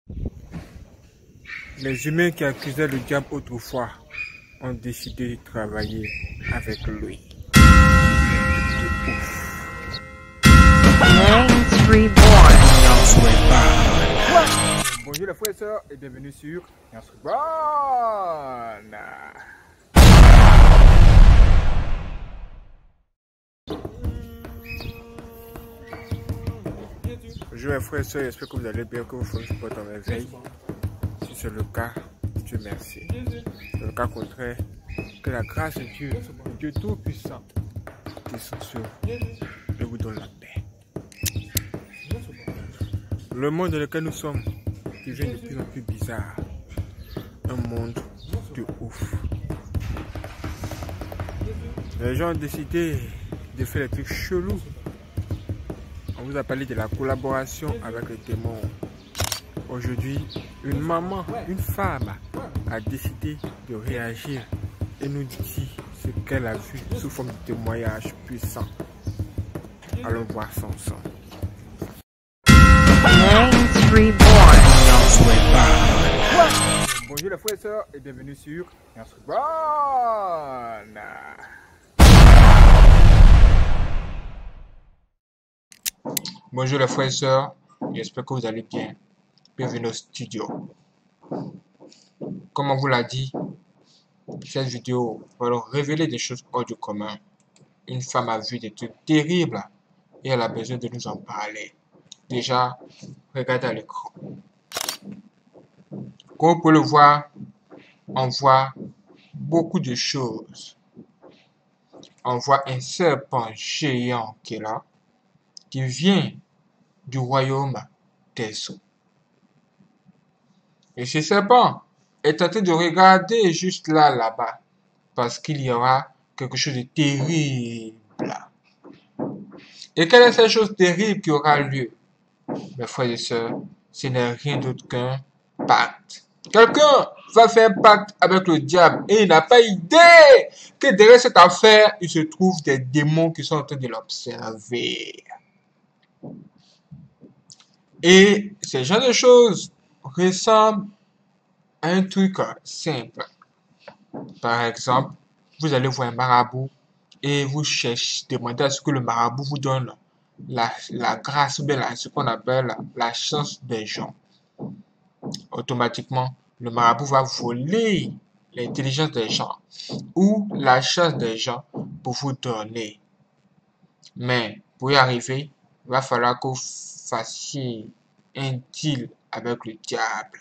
Les humains qui accusaient le diable autrefois ont décidé de travailler avec lui. Bonjour les frères et sœurs et bienvenue sur Names Reborn. Bonjour les frères et sœurs, j'espère que vous allez bien, que vous faites votre réveil. Si c'est le cas, Dieu merci. Dans le cas contraire, que la grâce de Dieu, Dieu Tout-Puissant, descende sur vous et vous donne la paix. Le monde dans lequel nous sommes devient de plus en plus bizarre. Un monde de ouf. Les gens ont décidé de faire des trucs chelous. On vous a parlé de la collaboration avec les démons. Aujourd'hui, une maman, une femme a décidé de réagir et nous dit ce qu'elle a vu sous forme de témoignage puissant. Allons voir ça ensemble. Bonjour les frères et sœurs et bienvenue sur Names Reborn. Bonjour les frères et sœurs, j'espère que vous allez bien. Bienvenue au studio. Comme on vous l'a dit, cette vidéo va leur révéler des choses hors du commun. Une femme a vu des trucs terribles et elle a besoin de nous en parler. Déjà, regardez à l'écran. Comme vous pouvez le voir, on voit beaucoup de choses. On voit un serpent géant qui est là, qui vient du royaume des eaux. Et ce serpent est en train de regarder juste là-bas, parce qu'il y aura quelque chose de terrible. Et quelle est cette chose terrible qui aura lieu? Mes frères et sœurs, ce n'est rien d'autre qu'un pacte. Quelqu'un va faire un pacte avec le diable et il n'a pas idée que derrière cette affaire, il se trouve des démons qui sont en train de l'observer. Et ce genre de choses ressemblent à un truc simple. Par exemple, vous allez voir un marabout et vous cherchez, demandez à ce que le marabout vous donne la grâce ou bien ce qu'on appelle la chance des gens. Automatiquement, le marabout va voler l'intelligence des gens ou la chance des gens pour vous donner. Mais pour y arriver, il va falloir que vous fassiez un deal avec le diable.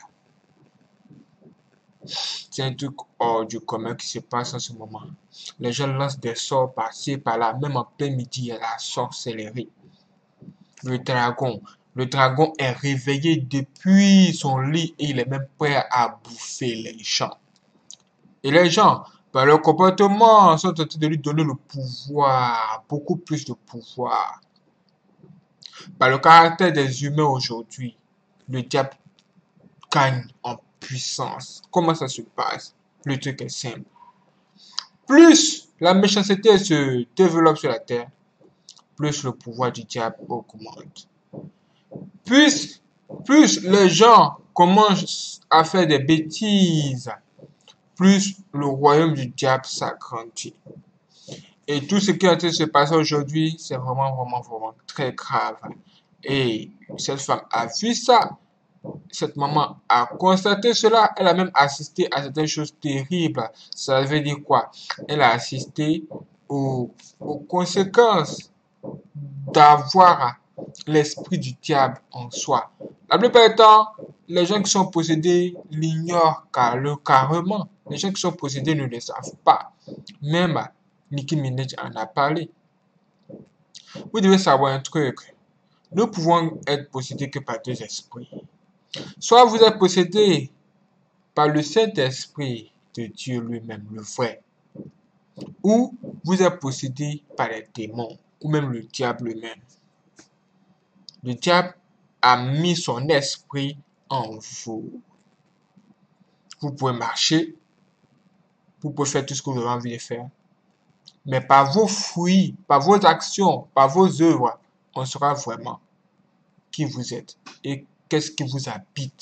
C'est un truc hors du commun qui se passe en ce moment. Les gens lancent des sorts par-ci par-là, même en plein midi, il y a la sorcellerie. Le dragon est réveillé depuis son lit et il est même prêt à bouffer les gens. Et les gens, par leur comportement, sont en train de lui donner le pouvoir, beaucoup plus de pouvoir. Par le caractère des humains aujourd'hui, le diable gagne en puissance. Comment ça se passe? Le truc est simple. Plus la méchanceté se développe sur la terre, plus le pouvoir du diable augmente. Plus les gens commencent à faire des bêtises, plus le royaume du diable s'agrandit. Et tout ce qui est en train de se passer aujourd'hui, c'est vraiment très grave. Et cette femme a vu ça. Cette maman a constaté cela. Elle a même assisté à certaines choses terribles. Ça veut dire quoi? Elle a assisté aux conséquences d'avoir l'esprit du diable en soi. La plupart du temps, les gens qui sont possédés l'ignorent carrément. Les gens qui sont possédés ne le savent pas. Même Nicki Minaj en a parlé. Vous devez savoir un truc. Nous pouvons être possédés que par deux esprits. Soit vous êtes possédé par le Saint-Esprit de Dieu lui-même, le vrai. Ou vous êtes possédé par les démons, ou même le diable lui-même. Le diable a mis son esprit en vous. Vous pouvez marcher, vous pouvez faire tout ce que vous avez envie de faire. Mais par vos fruits, par vos actions, par vos œuvres, on saura vraiment qui vous êtes et qu'est-ce qui vous habite,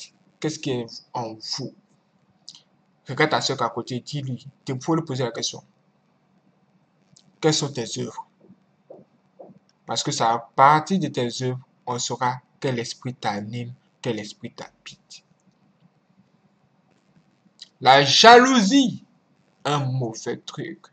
qu'est-ce qui est en vous? Regarde ta soeur à côté, dis-lui, il faut lui poser la question. Quelles sont tes œuvres? Parce que c'est à partir de tes œuvres, on saura quel esprit t'anime, quel esprit t'habite. La jalousie, un mauvais truc.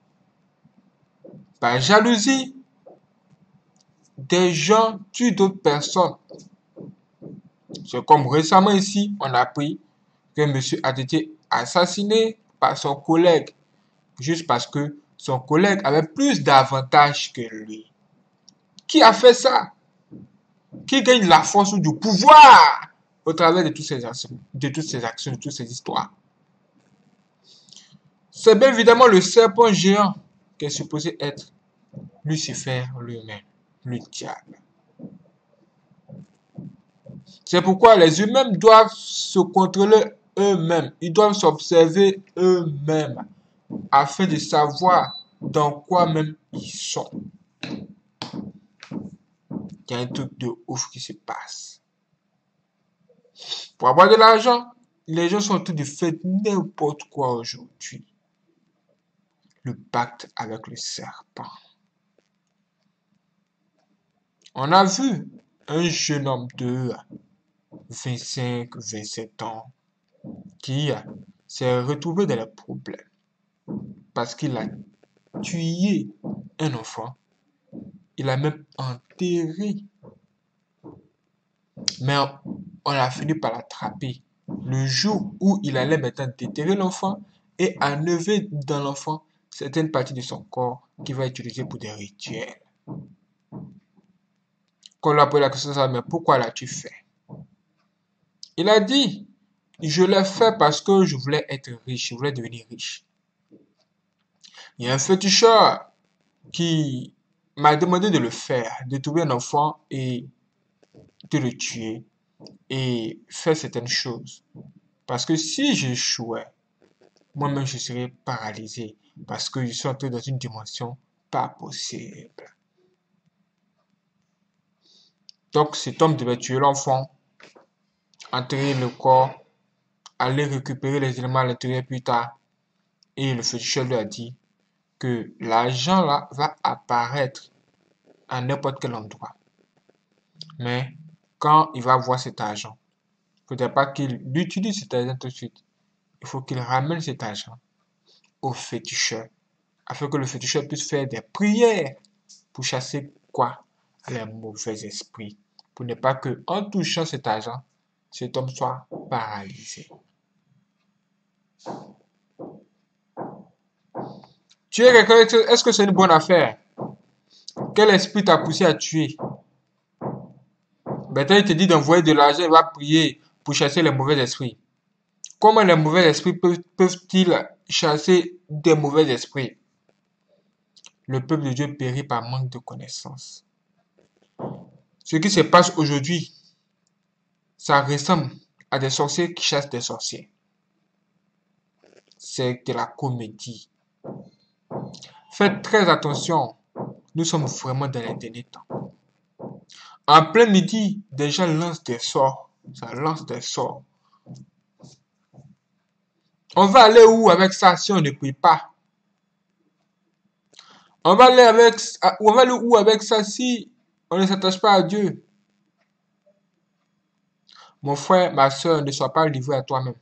Par jalousie, des gens tuent d'autres personnes. C'est comme récemment ici, on a appris qu'un monsieur a été assassiné par son collègue, juste parce que son collègue avait plus d'avantages que lui. Qui a fait ça? Qui gagne la force ou du pouvoir au travers de toutes ces actions, de toutes ces histoires? C'est bien évidemment le serpent géant qui est supposé être Lucifer lui-même, le diable. C'est pourquoi les humains doivent se contrôler eux-mêmes. Ils doivent s'observer eux-mêmes afin de savoir dans quoi même ils sont. Il y a un truc de ouf qui se passe. Pour avoir de l'argent, les gens sont en train de faire n'importe quoi aujourd'hui. Le pacte avec le serpent. On a vu un jeune homme de 25-27 ans qui s'est retrouvé dans les problèmes parce qu'il a tué un enfant. Il a même enterré. Mais on a fini par l'attraper le jour où il allait maintenant déterrer l'enfant et enlever dans l'enfant certaines parties de son corps qu'il va utiliser pour des rituels. Quand on lui a posé la question, mais pourquoi l'as-tu fait? Il a dit, je l'ai fait parce que je voulais être riche, je voulais devenir riche. Il y a un féticheur qui m'a demandé de le faire, de trouver un enfant et de le tuer et faire certaines choses. Parce que si j'échouais, moi-même je serais paralysé parce que je suis entré dans une dimension pas possible. Donc cet homme devait tuer l'enfant, enterrer le corps, aller récupérer les éléments à l'intérieur plus tard. Et le féticheur lui a dit que l'argent là va apparaître à n'importe quel endroit. Mais quand il va voir cet argent, il ne faudrait pas qu'il utilise cet argent tout de suite. Il faut qu'il ramène cet argent au féticheur afin que le féticheur puisse faire des prières pour chasser quoi? Les mauvais esprits. Pour ne pas que, en touchant cet argent, cet homme soit paralysé. Tuer quelqu'un, est-ce que c'est une bonne affaire? Quel esprit t'a poussé à tuer? Maintenant, il te dit d'envoyer de l'argent, il va prier pour chasser les mauvais esprits. Comment les mauvais esprits peuvent-ils chasser des mauvais esprits? Le peuple de Dieu périt par manque de connaissances. Ce qui se passe aujourd'hui, ça ressemble à des sorciers qui chassent des sorciers. C'est de la comédie. Faites très attention. Nous sommes vraiment dans les derniers temps. En plein midi, des gens lancent des sorts. Ça lance des sorts. On va aller où avec ça si on ne prie pas? On va aller où avec ça si on ne s'attache pas à Dieu? Mon frère, ma soeur, ne sois pas livré à toi-même.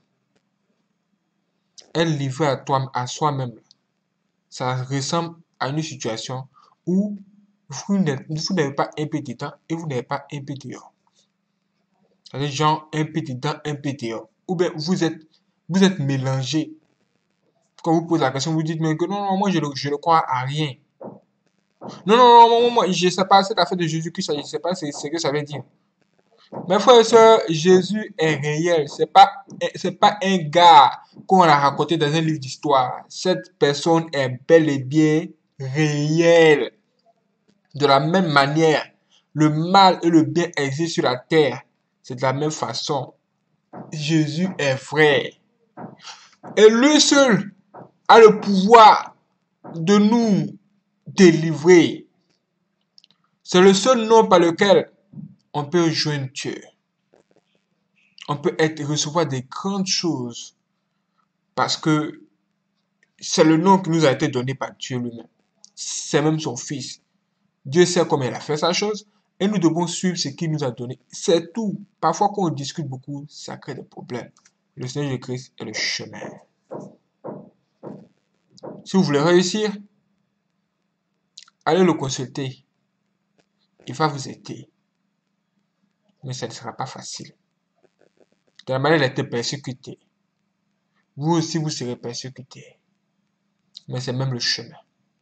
Être livré à soi-même, ça ressemble à une situation où vous n'avez pas un pied dedans et vous n'avez pas un pied dehors. C'est-à-dire genre un pied dedans, un pied dehors. Ou bien vous êtes mélangé. Quand vous posez la question, vous dites mais que non, moi je ne crois à rien. Non, moi je ne sais pas cette affaire de Jésus-Christ, je ne sais pas ce que ça veut dire. Mes frères et sœurs, Jésus est réel. C'est pas un gars qu'on a raconté dans un livre d'histoire. Cette personne est bel et bien réelle. De la même manière, le mal et le bien existent sur la terre. C'est de la même façon. Jésus est vrai. Et lui seul a le pouvoir de nous délivrer. C'est le seul nom par lequel on peut joindre Dieu. On peut recevoir des grandes choses parce que c'est le nom qui nous a été donné par Dieu lui-même. C'est même son Fils. Dieu sait comment il a fait sa chose et nous devons suivre ce qu'il nous a donné. C'est tout. Parfois, quand on discute beaucoup, ça crée des problèmes. Le Seigneur Jésus-Christ est le chemin. Si vous voulez réussir, allez le consulter. Il va vous aider. Mais ça ne sera pas facile. De la manière il a été persécuté. Vous aussi, vous serez persécuté. Mais c'est même le chemin.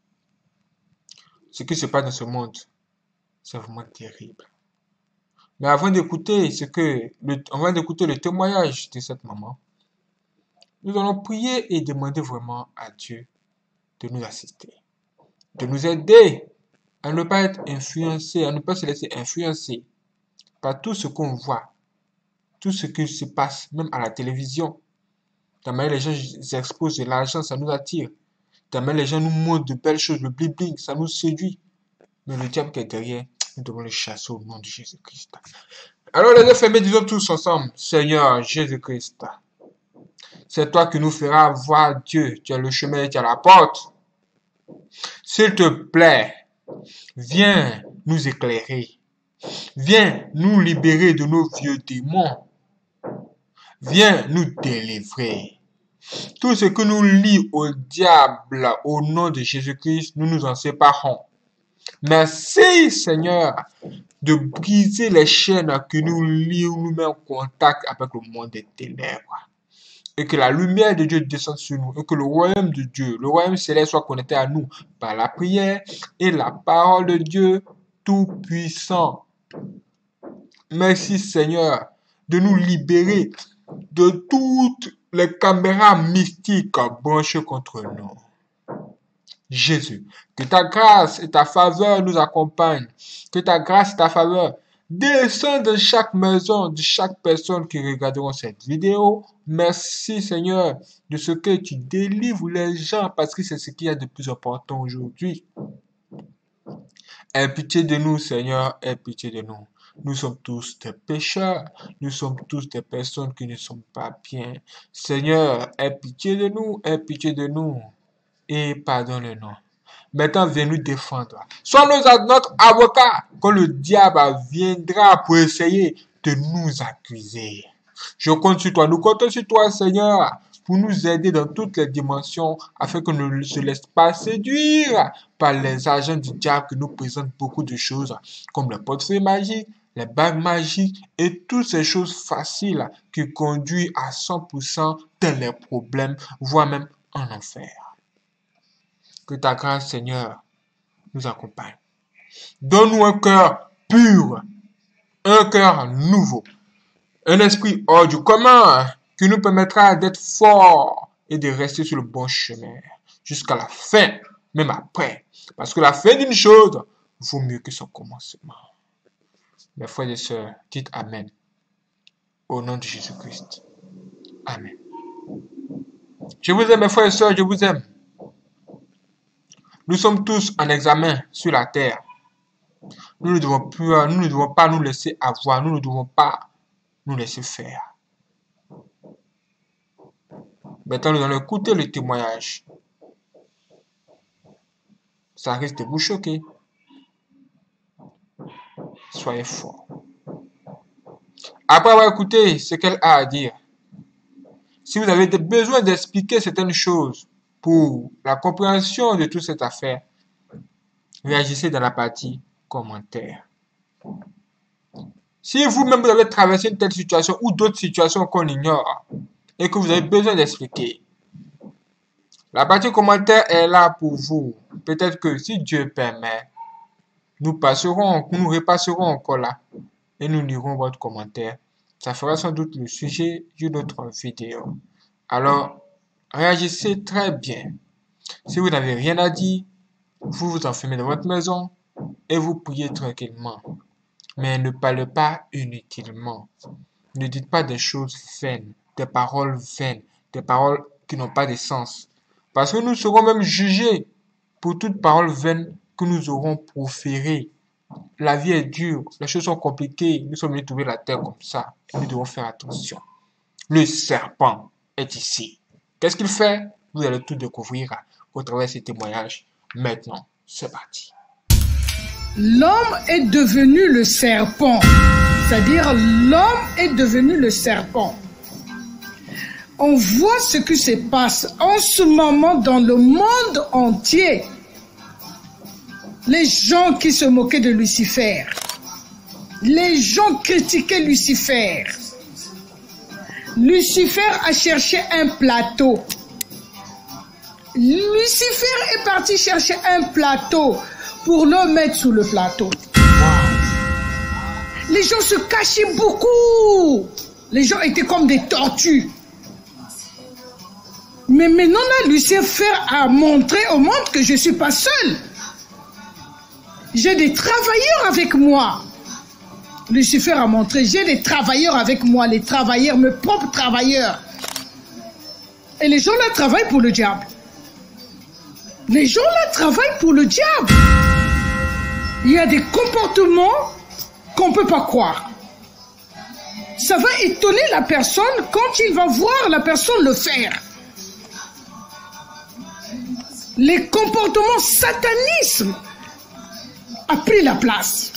Ce qui se passe dans ce monde, c'est vraiment terrible. Mais avant d'écouter le témoignage de cette maman, nous allons prier et demander vraiment à Dieu de nous assister, de nous aider à ne pas être influencés, à ne pas se laisser influencer par tout ce qu'on voit, tout ce qui se passe, même à la télévision. La manière les gens exposent de l'argent, ça nous attire. La manière les gens nous montrent de belles choses, le bling-bling, ça nous séduit. Mais le diable qui est derrière, nous devons le chasser au nom de Jésus-Christ. Alors les yeux fermés, disons tous ensemble, Seigneur Jésus-Christ, c'est toi qui nous feras voir Dieu. Tu as le chemin et tu as la porte. S'il te plaît, viens nous éclairer. Viens nous libérer de nos vieux démons. Viens nous délivrer. Tout ce que nous lie au diable, au nom de Jésus-Christ, nous nous en séparons. Merci, Seigneur, de briser les chaînes qui nous lient, nous mettent en contact avec le monde des ténèbres. Et que la lumière de Dieu descende sur nous. Et que le royaume de Dieu, le royaume céleste soit connecté à nous par la prière et la parole de Dieu tout-puissant. Merci, Seigneur, de nous libérer de toutes les caméras mystiques branchées contre nous. Jésus, que ta grâce et ta faveur nous accompagnent. Que ta grâce et ta faveur descendent de chaque maison, de chaque personne qui regarderont cette vidéo. Merci Seigneur de ce que tu délivres les gens parce que c'est ce qu'il y a de plus important aujourd'hui. Aie pitié de nous Seigneur, aie pitié de nous. Nous sommes tous des pécheurs, nous sommes tous des personnes qui ne sont pas bien. Seigneur, aie pitié de nous et pardonne-nous. Maintenant, viens nous défendre. Sois notre avocat quand le diable viendra pour essayer de nous accuser. Je compte sur toi, nous comptons sur toi, Seigneur, pour nous aider dans toutes les dimensions afin que nous ne se laisse pas séduire par les agents du diable qui nous présentent beaucoup de choses comme le portefeuille magique, les bagues magiques et toutes ces choses faciles qui conduisent à 100% dans les problèmes, voire même en enfer. Que ta grâce, Seigneur, nous accompagne. Donne-nous un cœur pur, un cœur nouveau, un esprit hors du commun qui nous permettra d'être forts et de rester sur le bon chemin jusqu'à la fin, même après. Parce que la fin d'une chose vaut mieux que son commencement. Mes frères et sœurs, dites Amen. Au nom de Jésus-Christ. Amen. Je vous aime, mes frères et sœurs, je vous aime. Nous sommes tous en examen sur la terre. Nous ne devons pas nous laisser avoir. Nous ne devons pas nous laisser faire. Maintenant, nous allons écouter le témoignage. Ça risque de vous choquer. Soyez forts. Après avoir écouté ce qu'elle a à dire, si vous avez besoin d'expliquer certaines choses pour la compréhension de toute cette affaire, réagissez dans la partie commentaires. Si vous-même vous avez traversé une telle situation ou d'autres situations qu'on ignore et que vous avez besoin d'expliquer, la partie commentaire est là pour vous. Peut-être que si Dieu permet, nous repasserons encore là et nous lirons votre commentaire. Ça fera sans doute le sujet d'une autre vidéo. Alors, réagissez très bien. Si vous n'avez rien à dire, vous vous enfermez dans votre maison et vous priez tranquillement. Mais ne parlez pas inutilement. Ne dites pas des choses vaines, des paroles qui n'ont pas de sens. Parce que nous serons même jugés pour toute parole vaine que nous aurons proférée La vie est dure, les choses sont compliquées. Nous sommes venus trouver la terre comme ça. Et nous devons faire attention. Le serpent est ici. Qu'est-ce qu'il fait? Vous allez tout découvrir au travers de ces témoignages. Maintenant, c'est parti. L'homme est devenu le serpent. C'est-à-dire, l'homme est devenu le serpent. On voit ce qui se passe en ce moment dans le monde entier. Les gens qui se moquaient de Lucifer. Les gens critiquaient Lucifer. Lucifer a cherché un plateau. Lucifer est parti chercher un plateau pour le mettre sous le plateau. Les gens se cachaient beaucoup. Les gens étaient comme des tortues. Mais maintenant, là, Lucifer a montré au monde que je ne suis pas seul. J'ai des travailleurs avec moi. Lucifer a montré, j'ai des travailleurs avec moi, les travailleurs, mes propres travailleurs. Et les gens là travaillent pour le diable. Les gens là travaillent pour le diable. Il y a des comportements qu'on ne peut pas croire. Ça va étonner la personne quand il va voir la personne le faire. Les comportements satanisme a pris la place.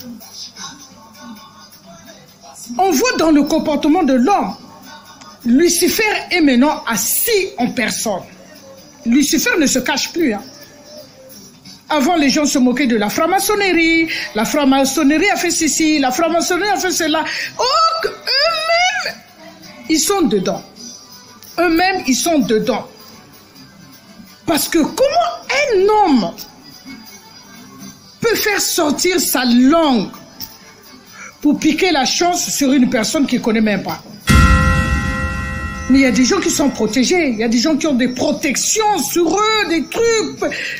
On voit dans le comportement de l'homme, Lucifer est maintenant assis en personne. Lucifer ne se cache plus. Hein. Avant, les gens se moquaient de la franc-maçonnerie. La franc-maçonnerie a fait ceci, la franc-maçonnerie a fait cela. Oh, eux-mêmes, ils sont dedans. Eux-mêmes, ils sont dedans. Parce que comment un homme peut faire sortir sa langue pour piquer la chance sur une personne qu'il ne connaît même pas? Mais il y a des gens qui sont protégés. Il y a des gens qui ont des protections sur eux, des trucs.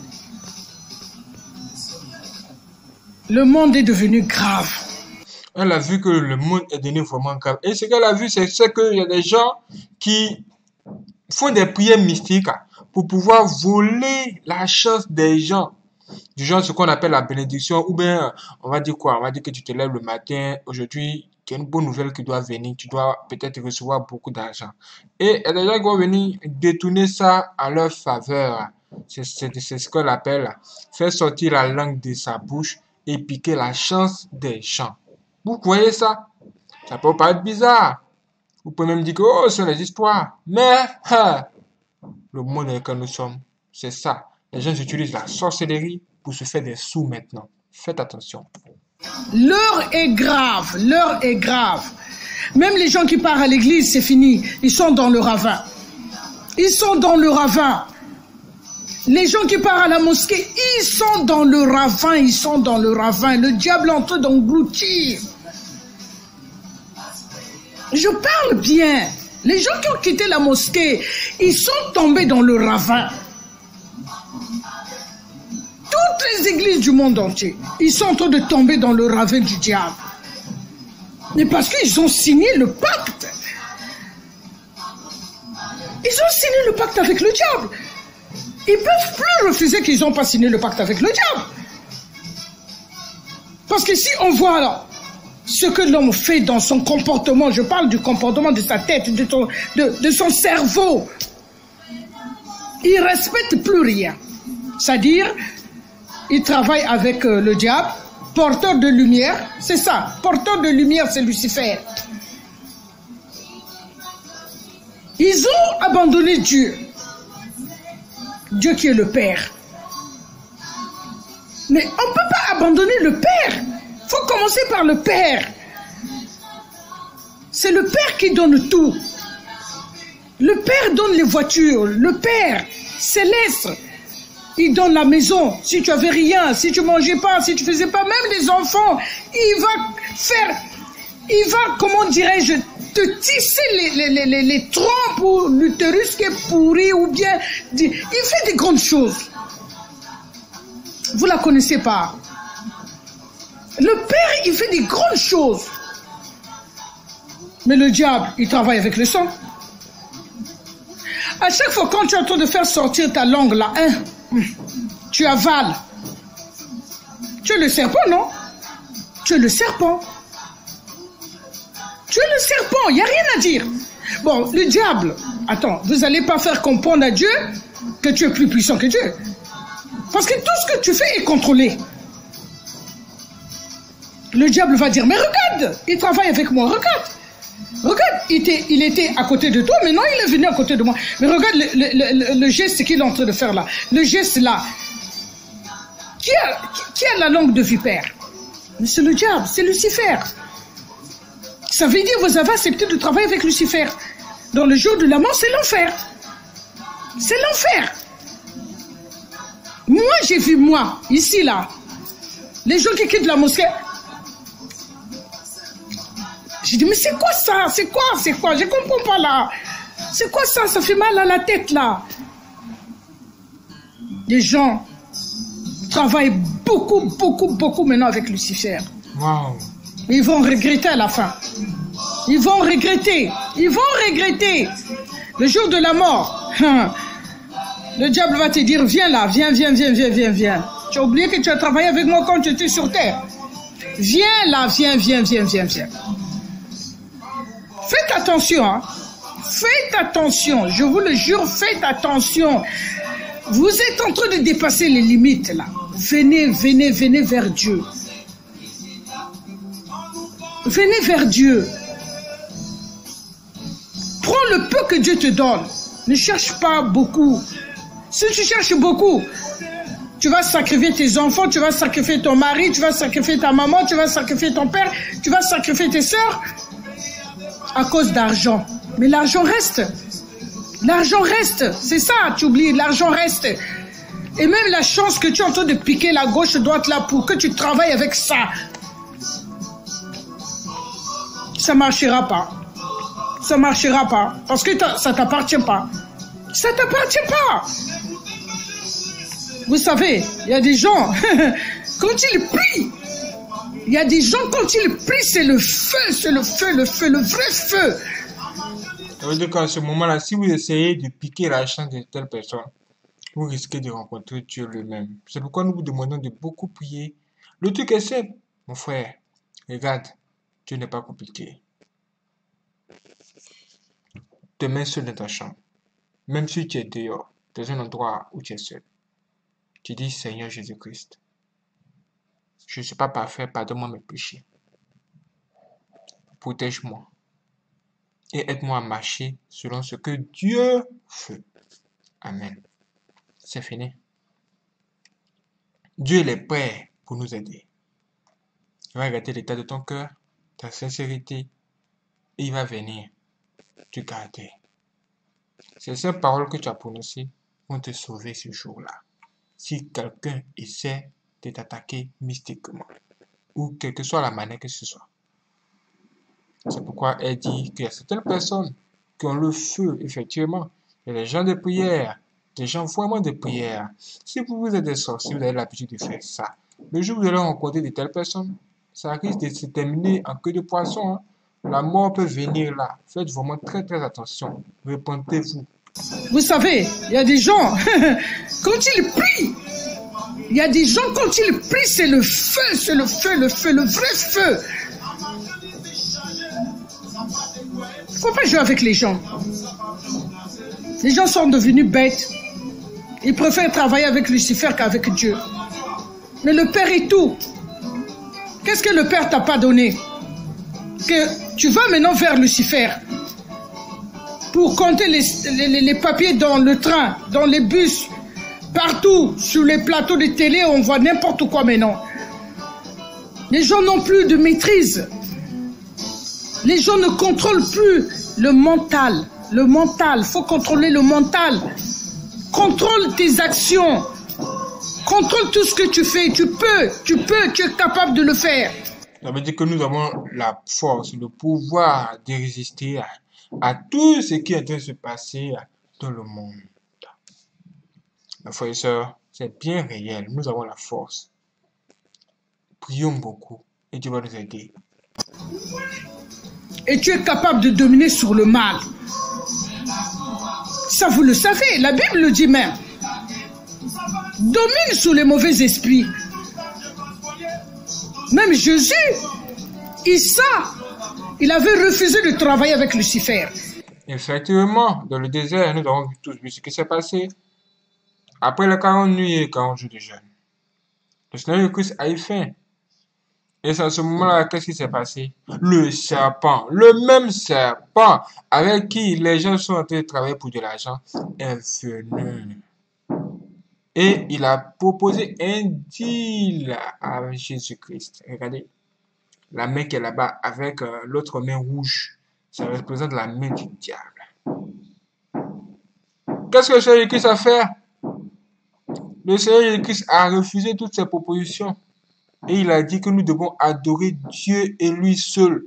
Le monde est devenu grave. Elle a vu que le monde est devenu vraiment grave. Et ce qu'elle a vu, c'est qu'il y a des gens qui font des prières mystiques pour pouvoir voler la chance des gens. Du genre ce qu'on appelle la bénédiction. Ou bien, on va dire quoi? On va dire que tu te lèves le matin. Aujourd'hui, il y a une bonne nouvelle qui doit venir. Tu dois peut-être recevoir beaucoup d'argent. Et il y a des gens qui vont venir détourner ça à leur faveur. C'est ce qu'on appelle faire sortir la langue de sa bouche et piquer la chance des gens. Vous voyez ça? Ça peut paraître bizarre. Vous pouvez même dire que oh, c'est les histoires. Mais le monde dans lequel nous sommes, c'est ça. Les gens utilisent la sorcellerie pour se faire des sous maintenant. Faites attention. L'heure est grave. L'heure est grave. Même les gens qui partent à l'église, c'est fini. Ils sont dans le ravin. Ils sont dans le ravin. Les gens qui partent à la mosquée, ils sont dans le ravin, ils sont dans le ravin. Le diable est en train d'engloutir. Je parle bien. Les gens qui ont quitté la mosquée, ils sont tombés dans le ravin. Toutes les églises du monde entier, ils sont en train de tomber dans le ravin du diable. Mais parce qu'ils ont signé le pacte. Ils ont signé le pacte avec le diable. Ils ne peuvent plus refuser qu'ils n'ont pas signé le pacte avec le diable. Parce que si on voit alors ce que l'homme fait dans son comportement, je parle du comportement de sa tête, de son cerveau, il ne respecte plus rien. C'est-à-dire, il travaille avec le diable, porteur de lumière, c'est ça, porteur de lumière, c'est Lucifer. Ils ont abandonné Dieu. Dieu qui est le Père. Mais on ne peut pas abandonner le Père. Il faut commencer par le Père. C'est le Père qui donne tout. Le Père donne les voitures. Le Père céleste, il donne la maison. Si tu avais rien, si tu mangeais pas, si tu faisais pas, même les enfants, il va, comment dirais-je, te tisser les trompes ou l'utérus qui est pourri ou bien... Il fait des grandes choses. Vous la connaissez pas. Le Père, il fait des grandes choses. Mais le diable, il travaille avec le sang. À chaque fois, quand tu es en train de faire sortir ta langue là, tu avales. Tu es le serpent, non? Tu es le serpent. Tu es le serpent, il n'y a rien à dire. Bon, le diable, attends, vous n'allez pas faire comprendre à Dieu que tu es plus puissant que Dieu. Parce que tout ce que tu fais est contrôlé. Le diable va dire, mais regarde, il travaille avec moi, regarde. Regarde, il était à côté de toi, maintenant il est venu à côté de moi. Mais regarde le geste qu'il est en train de faire là. Le geste là. Qui a la langue de vipère? Mais c'est le diable, c'est Lucifer. Ça veut dire que vous avez accepté de travailler avec Lucifer. Dans le jour de la mort, c'est l'enfer. C'est l'enfer. Moi, j'ai vu, moi, ici, là, les gens qui quittent la mosquée. J'ai dit, mais c'est quoi ça? C'est quoi? Je comprends pas, là. C'est quoi ça? Ça fait mal à la tête, là. Les gens travaillent beaucoup maintenant avec Lucifer. Wow. Ils vont regretter à la fin. Ils vont regretter. Le jour de la mort. Le diable va te dire, viens là, viens. Tu as oublié que tu as travaillé avec moi quand tu étais sur terre. Viens là, viens. Faites attention, hein. Faites attention, je vous le jure, faites attention. Vous êtes en train de dépasser les limites là. Venez vers Dieu. Venez vers Dieu. Prends le peu que Dieu te donne. Ne cherche pas beaucoup. Si tu cherches beaucoup, tu vas sacrifier tes enfants, tu vas sacrifier ton mari, tu vas sacrifier ta maman, tu vas sacrifier ton père, tu vas sacrifier tes sœurs à cause d'argent. Mais l'argent reste. L'argent reste. C'est ça, tu oublies, l'argent reste. Et même la chance que tu es en train de piquer la gauche droite là pour que tu travailles avec ça. Ça marchera pas. Ça marchera pas. Parce que ça t'appartient pas. Ça t'appartient pas. Vous savez, il y a des gens, quand ils prient, il y a des gens, quand ils prient, c'est le feu, le vrai feu. Ça veut dire qu'à ce moment-là, si vous essayez de piquer la chance de telle personne, vous risquez de rencontrer Dieu lui-même. C'est pourquoi nous vous demandons de beaucoup prier. Le truc est simple, mon frère. Regarde, Dieu n'est pas compliqué. Te mets seul dans ta chambre. Même si tu es dehors, dans un endroit où tu es seul. Tu dis, Seigneur Jésus-Christ, je ne suis pas parfait, pardonne-moi mes péchés. Protège-moi. Et aide-moi à marcher selon ce que Dieu veut. Amen. C'est fini. Dieu est prêt pour nous aider. Il va regarder l'état de ton cœur, ta sincérité, et il va venir te garder. C'est ces paroles que tu as prononcées vont te sauver ce jour-là. Si quelqu'un essaie de t'attaquer mystiquement, ou quelle que soit la manière que ce soit. C'est pourquoi elle dit qu'il y a certaines personnes qui ont le feu, effectivement. Il y a des gens de prière, des gens vraiment de prière. Si vous êtes des sorciers, vous avez l'habitude de faire ça. Le jour où vous allez rencontrer de telles personnes, ça risque de se terminer en queue de poisson. Hein. La mort peut venir là. Faites vraiment très attention. Repentez-vous. Vous savez, il y a des gens, quand ils prient, il y a des gens, quand ils prient, c'est le feu, le vrai feu. Il ne faut pas jouer avec les gens. Les gens sont devenus bêtes. Ils préfèrent travailler avec Lucifer qu'avec Dieu. Mais le Père est tout. Qu'est-ce que le Père t'a pas donné? Que tu vas maintenant vers Lucifer pour compter les papiers dans le train, dans les bus, partout, sur les plateaux de télé, on voit n'importe quoi maintenant. Les gens n'ont plus de maîtrise. Les gens ne contrôlent plus le mental. Le mental, il faut contrôler le mental. Contrôle tes actions. Contrôle tout ce que tu fais. Tu es capable de le faire. Ça veut dire que nous avons la force, le pouvoir de résister à tout ce qui est en train de se passer dans le monde. Mes frères et sœurs, c'est bien réel. Nous avons la force. Prions beaucoup et Dieu va nous aider. Et tu es capable de dominer sur le mal. Ça, vous le savez, la Bible le dit même. Domine sur les mauvais esprits. Même Jésus, Issa, il avait refusé de travailler avec Lucifer. Effectivement, dans le désert, nous avons tous vu ce qui s'est passé. Après les 40 nuits et 40 jours de jeûne, le Seigneur Christ a eu faim. Et c'est à ce moment-là, qu'est-ce qui s'est passé? Le serpent, le même serpent avec qui les gens sont en train de travailler pour de l'argent, est venu. Et il a proposé un deal à Jésus-Christ. Regardez, la main qui est là-bas avec l'autre main rouge, ça représente la main du diable. Qu'est-ce que le Seigneur Jésus-Christ a fait? Le Seigneur Jésus-Christ a refusé toutes ces propositions. Et il a dit que nous devons adorer Dieu et lui seul.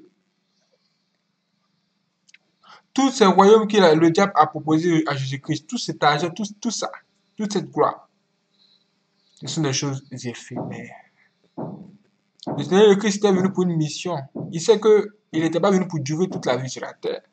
Tous ces royaumes que le diable a proposés à Jésus-Christ, tout cet argent, tout ça, toute cette gloire, ce sont des choses éphémères. Le Seigneur Jésus-Christ est venu pour une mission. Il sait qu'il n'était pas venu pour durer toute la vie sur la terre.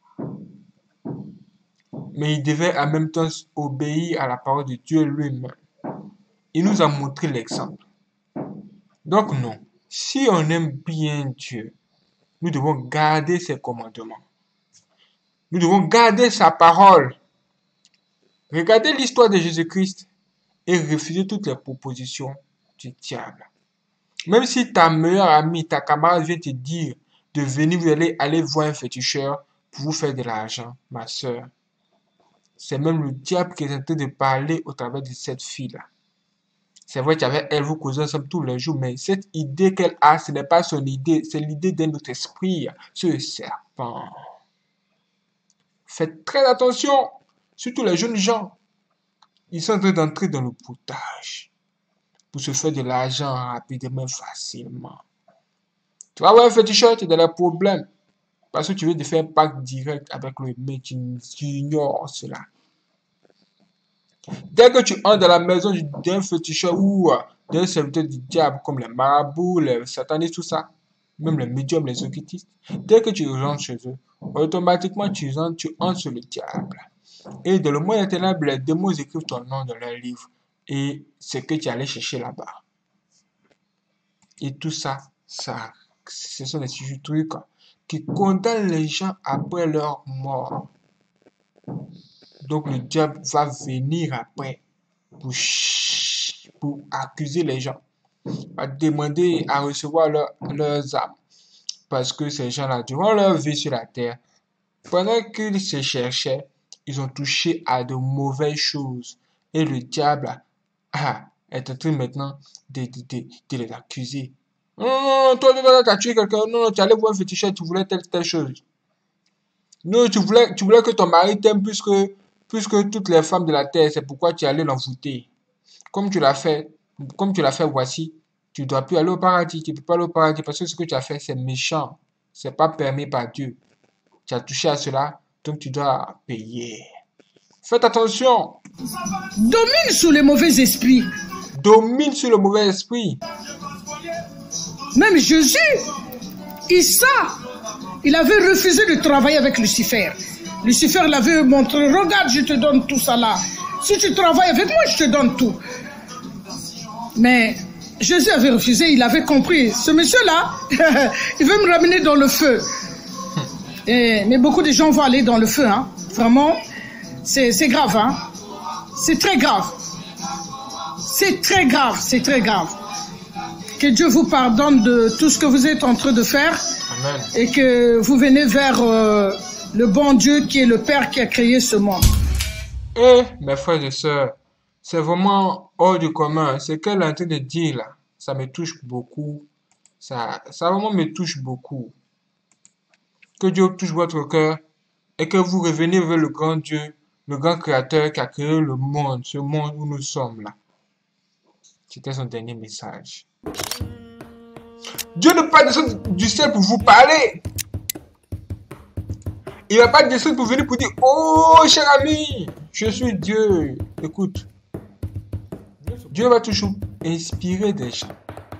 Mais il devait en même temps obéir à la parole de Dieu lui-même. Il nous a montré l'exemple. Donc non, si on aime bien Dieu, nous devons garder ses commandements. Nous devons garder sa parole. Regardez l'histoire de Jésus-Christ et refuser toutes les propositions du diable. Même si ta meilleure amie, ta camarade vient te dire de venir, vous allez aller voir un féticheur pour vous faire de l'argent, ma soeur. C'est même le diable qui est en train de parler au travers de cette fille-là. C'est vrai qu'avec elle, vous causez ensemble tous les jours, mais cette idée qu'elle a, ce n'est pas son idée, c'est l'idée d'un autre esprit, ce serpent. Faites très attention, surtout les jeunes gens. Ils sont en train d'entrer dans le broutage pour se faire de l'argent rapidement, facilement. Tu vas voir un féticheur, tu as des problèmes parce que tu veux te faire un pacte direct avec lui, mais tu ignores cela. Dès que tu entres dans la maison d'un féticheur ou d'un serviteur du diable, comme les marabouts, les satanistes, tout ça, même les médiums, les occultistes, dès que tu rentres chez eux, automatiquement tu entres sur le diable. Et dans le monde éternel, les démons écrivent ton nom dans leur livre. Et ce que tu allais chercher là-bas. Et tout ça, ce sont des trucs qui condamnent les gens après leur mort. Donc le diable va venir après pour accuser les gens, va demander à recevoir leurs âmes. Parce que ces gens-là, durant leur vie sur la terre, pendant qu'ils se cherchaient, ils ont touché à de mauvaises choses. Et le diable est en train maintenant de les accuser. Non, toi, tu as tué quelqu'un. Non, tu allais voir un féticheur, tu voulais telle chose. Non, tu voulais que ton mari t'aime plus que toutes les femmes de la terre. C'est pourquoi tu allais l'envoûter. Comme tu l'as fait, voici, tu ne dois plus aller au paradis. Tu ne peux pas aller au paradis parce que ce que tu as fait, c'est méchant. Ce n'est pas permis par Dieu. Tu as touché à cela, donc tu dois payer. Faites attention. Domine sur les mauvais esprits. Domine sur le mauvais esprit. Même Jésus, Issa, il avait refusé de travailler avec Lucifer. Lucifer l'avait montré, regarde, je te donne tout ça là. Si tu travailles avec moi, je te donne tout. Mais Jésus avait refusé, il avait compris. Ce monsieur-là, il veut me ramener dans le feu. Mais beaucoup de gens vont aller dans le feu. Hein. Vraiment, c'est grave. Hein. C'est très grave. C'est très grave, c'est très grave. Que Dieu vous pardonne de tout ce que vous êtes en train de faire. Amen. Et que vous venez vers le bon Dieu qui est le Père qui a créé ce monde. Et mes frères et sœurs, c'est vraiment hors du commun. Ce qu'elle est en train de dire là, ça me touche beaucoup. Ça vraiment me touche beaucoup. Que Dieu touche votre cœur et que vous reveniez vers le grand Dieu, le grand créateur qui a créé le monde, ce monde où nous sommes là. C'était son dernier message. Dieu ne peut pas descendre du ciel pour vous parler. Il ne va pas descendre pour venir pour dire, oh cher ami, je suis Dieu. Écoute, Dieu va toujours inspirer des gens.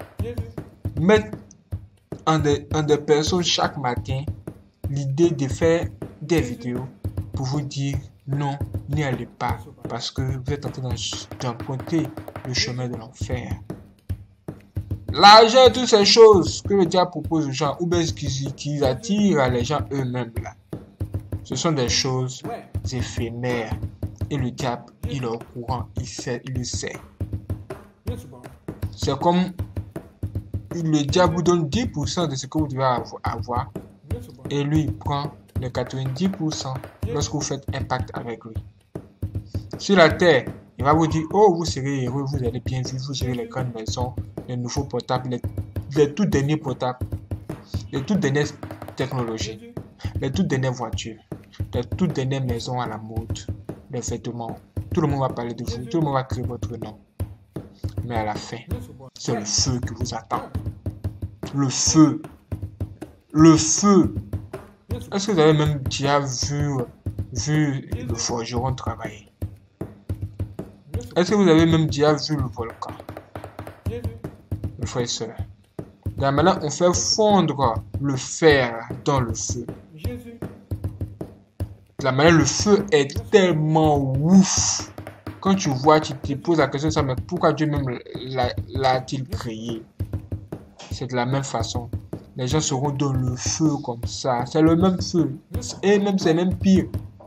Mettre en des personnes chaque matin l'idée de faire des vidéos pour vous dire non, n'y allez pas parce que vous êtes en train d'emprunter le chemin de l'enfer. L'argent, toutes ces choses que le diable propose aux gens, ou bien qu'ils attirent les gens eux-mêmes là, ce sont des choses éphémères. Et le diable, il est au courant, il le sait. C'est comme le diable vous donne 10% de ce que vous devez avoir. Et lui, il prend les 90% lorsque vous faites un pacte avec lui. Sur la terre, il va vous dire, oh, vous serez heureux, vous allez bien vivre, vous aurez les grandes maisons, les nouveaux portables, les tout derniers portables, les toutes dernières technologies, les toutes dernières voitures, les toutes dernières maisons à la mode, les vêtements. Tout le monde va parler de vous, tout le monde va créer votre nom. Mais à la fin, c'est le feu qui vous attend. Le feu. Le feu. Est-ce que vous avez même déjà vu le forgeron travailler? Est-ce que vous avez même déjà vu le volcan? Mes frères et sœurs. Maintenant, on fait fondre le fer dans le feu. Là, maintenant, le feu est tellement ouf. Quand tu vois, tu te poses la question, ça, mais pourquoi Dieu même l'a-t-il créé? C'est de la même façon. Les gens seront dans le feu comme ça. C'est le même feu. Et même, c'est même pire.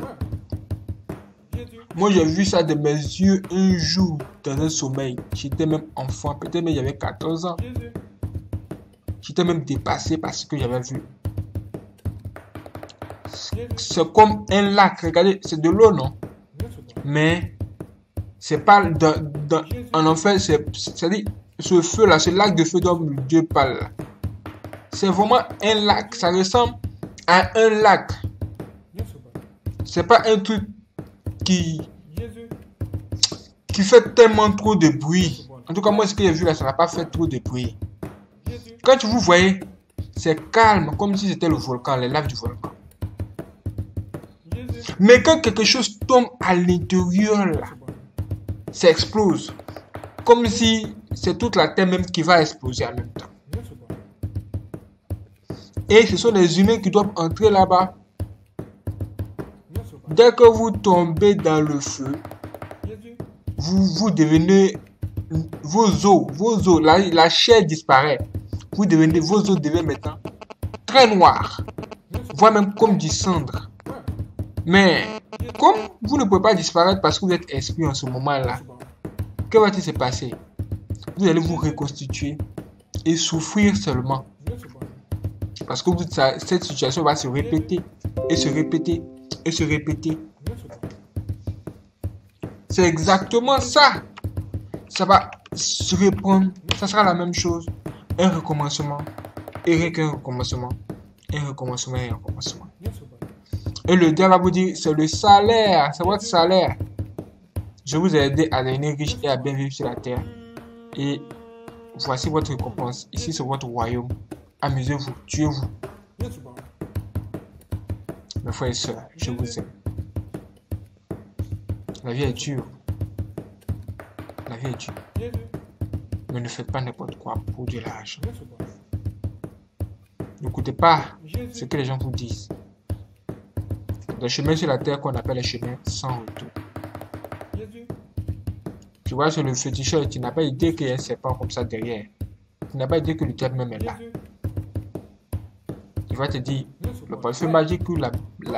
Moi, j'ai vu ça de mes yeux un jour dans un sommeil. J'étais même enfant. Peut-être même j'avais 14 ans. J'étais même dépassé parce que j'avais vu. C'est comme un lac. Regardez, c'est de l'eau, non? Mais c'est pas en enfer. C'est-à-dire, ce feu-là, ce lac de feu dont Dieu parle. C'est vraiment un lac. Ça ressemble à un lac. C'est pas un truc qui fait tellement trop de bruit. En tout cas, moi, ce que j'ai vu là, ça n'a pas fait trop de bruit. Quand vous voyez, c'est calme, comme si c'était le volcan, les laves du volcan. Mais quand quelque chose tombe à l'intérieur, là, ça explose. Comme si c'est toute la terre même qui va exploser en même temps. Et ce sont les humains qui doivent entrer là-bas. Dès que vous tombez dans le feu, vous devenez vos os, la chair disparaît. Vos os deviennent maintenant très noirs, voire même comme du cendre. Mais comme vous ne pouvez pas disparaître parce que vous êtes esprit en ce moment-là, que va-t-il se passer? Vous allez vous reconstituer et souffrir seulement. Parce que cette situation va se répéter et se répéter et se répéter. C'est exactement ça. Ça va se reprendre. Ça sera la même chose. Un recommencement. Et un recommencement. Un recommencement et un recommencement. Et le diable va vous dire, c'est le salaire. C'est votre salaire. Je vous ai aidé à devenir riche et à bien vivre sur la terre. Et voici votre récompense. Ici, c'est votre royaume. Amusez-vous, tuez-vous. Mes frères et sœurs, je vous aime. La vie est dure. La vie est dure. Mais ne faites pas n'importe quoi pour de l'argent. N'écoutez pas ce que les gens vous disent. Le chemin sur la terre qu'on appelle le chemin sans retour. Tu vois, sur le féticheur, tu n'as pas idée qu'il y a un serpent comme ça derrière. Tu n'as pas idée que le diable même est là. Il va te dire, le parfum magique ou la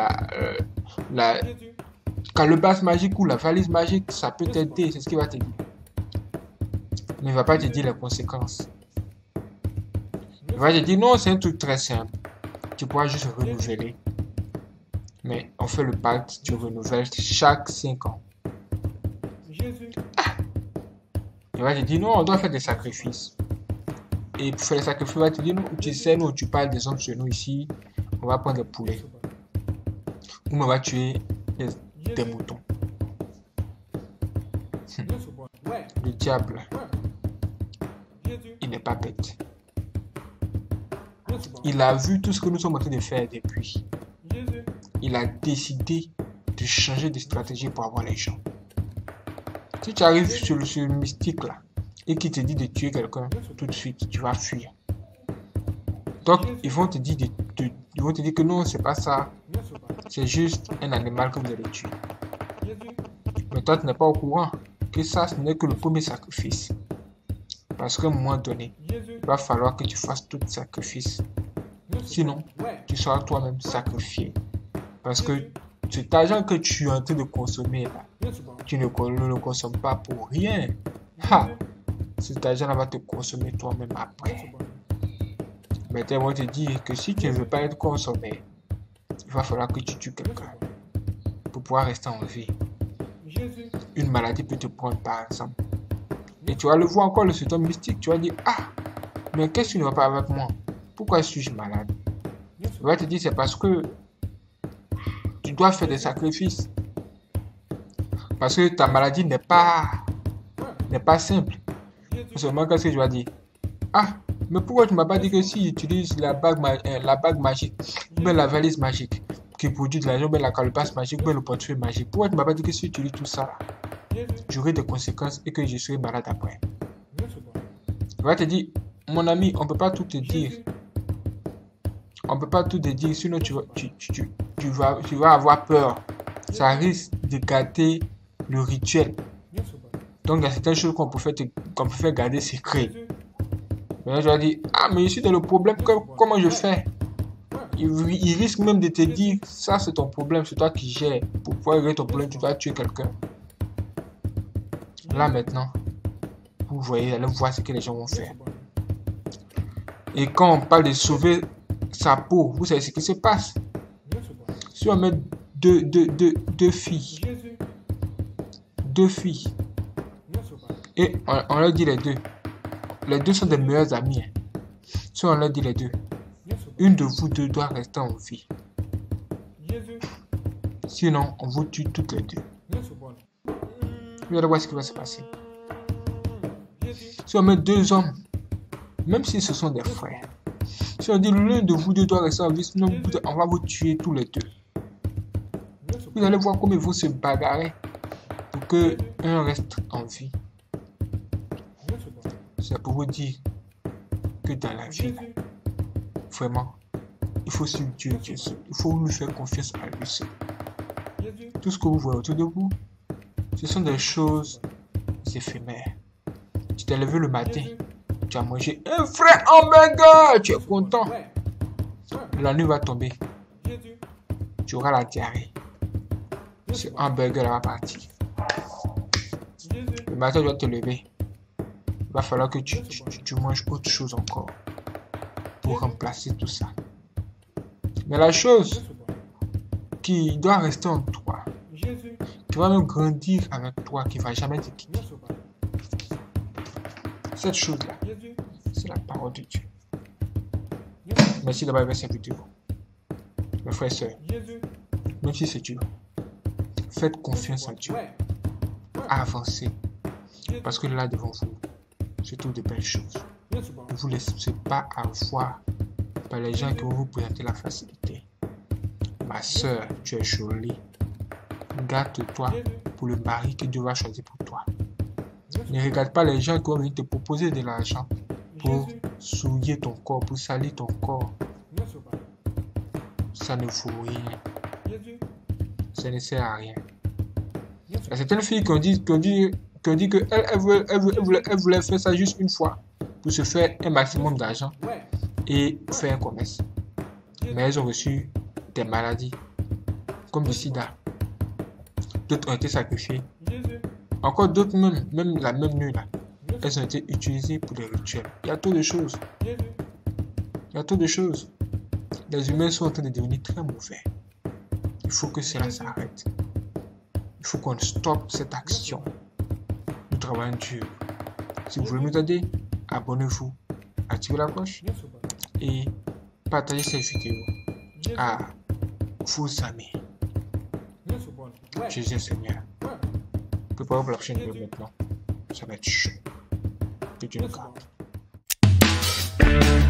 calebasse magique ou la valise magique, ça peut t'aider, c'est ce qu'il va te dire. Mais il ne va pas te dire les conséquences. Il va te dire, non, c'est un truc très simple. Tu pourras juste renouveler. Mais on fait le pacte, tu renouvelles chaque 5 ans. Il va te dire, non, on doit faire des sacrifices. Et pour faire les sacrifices, il va te dire, non, tu sais, nous, tu parles des hommes chez nous ici, on va prendre des poulets. Ou on va tuer des moutons. Le diable, il n'est pas bête. Il a vu tout ce que nous sommes en train de faire depuis. Il a décidé de changer de stratégie pour avoir les gens. Si tu arrives sur le mystique là, et qui te dit de tuer quelqu'un, tout de suite, tu vas fuir. Donc, ils vont te dire que non, c'est pas ça. C'est juste un animal que vous allez tuer. Mais toi, tu n'es pas au courant que ça, ce n'est que le premier sacrifice. Parce qu'à un moment donné, va falloir que tu fasses tout sacrifice. Sinon, tu seras toi-même sacrifié. Parce que cet argent que tu es en train de consommer là, tu ne le consommes pas pour rien. Ha! Cet argent-là va te consommer toi-même après. Maintenant, on te dit que si tu ne veux pas être consommé, il va falloir que tu tues quelqu'un pour pouvoir rester en vie. Une maladie peut te prendre par exemple. Et tu vas le voir encore, le symptôme mystique. Tu vas dire, ah, mais qu'est-ce qui ne va pas avec moi? Pourquoi suis-je malade? Il va te dire, c'est parce que tu dois faire des sacrifices. Parce que ta maladie n'est pas simple. Seulement, qu'est-ce que je vais dire? Ah, mais pourquoi tu ne m'as pas dit que si j'utilise la bague magique, ou bien la valise magique, qui produit de l'argent, ou bien la calebasse magique, ou bien le portefeuille magique, pourquoi tu ne m'as pas dit que si tu utilises tout ça, j'aurai des conséquences et que je serai malade après? Il va te dire, mon ami, on ne peut pas tout te dire. On ne peut pas tout te dire, sinon tu vas avoir peur. Ça risque de gâter le rituel. Donc, il y a certaines choses qu'on peut faire garder secret. Mais je vais dire, ah, mais je suis dans le problème, comment je fais? Il risque même de te dire, ça c'est ton problème, c'est toi qui gères. Pour pouvoir régler ton problème, tu dois tuer quelqu'un. Là maintenant, vous voyez, allez voir ce que les gens vont faire. Et quand on parle de sauver sa peau, vous savez ce qui se passe. Si on met deux filles, et on leur dit les deux sont des meilleurs amis. Si on leur dit les deux, une de vous deux doit rester en vie. Sinon, on vous tue toutes les deux. Vous allez voir ce qui va se passer. Si on met deux hommes, même si ce sont des frères, si on dit l'un de vous deux doit rester en vie, sinon on va vous tuer tous les deux. Vous allez voir comment ils vont se bagarrer pour que un reste en vie. C'est pour vous dire que dans la vie, là, vraiment, il faut suivre Dieu seul. Il faut lui faire confiance à lui seul. Tout ce que vous voyez autour de vous, ce sont des choses éphémères. Tu t'es levé le matin, tu as mangé un vrai hamburger, tu es content. La nuit va tomber, tu auras la diarrhée. Ce hamburger va partir. Le matin, tu dois te lever. Il va falloir que tu manges autre chose encore pour remplacer tout ça. Mais la chose qui doit rester en toi, qui va même grandir avec toi, qui ne va jamais te quitter, cette chose-là, c'est la parole de Dieu. Merci d'avoir vu cette vidéo. Mes frères et sœurs, même si c'est dur, faites confiance en Dieu. Avancez. Parce que là devant vous, se trouvent de belles choses. Ne vous laissez pas avoir par les gens qui vont vous présenter la facilité. Ma soeur, tu es jolie. Garde-toi pour le mari que Dieu va choisir pour toi. Ne regarde pas les gens qui vont venir te proposer de l'argent pour souiller ton corps, pour salir ton corps. Ça ne vaut rien. Ça ne sert à rien. Il y a certaines filles qui ont dit qu'elles voulaient faire ça juste une fois pour se faire un maximum d'argent et faire un commerce. Mais elles ont reçu des maladies comme le sida. D'autres ont été sacrifiées. Encore d'autres même la même nuit là, elles ont été utilisées pour des rituels. Il y a trop de choses. Il y a trop de choses. Les humains sont en train de devenir très mauvais. Il faut que cela s'arrête. Il faut qu'on stoppe cette action. Nous travaillons dur. Si vous voulez nous aider, abonnez-vous, activez la cloche et partagez cette vidéo à vos amis. Jésus Seigneur. Préparez-vous pour la prochaine vidéo maintenant. Ça va être chaud. Que Dieu nous garde.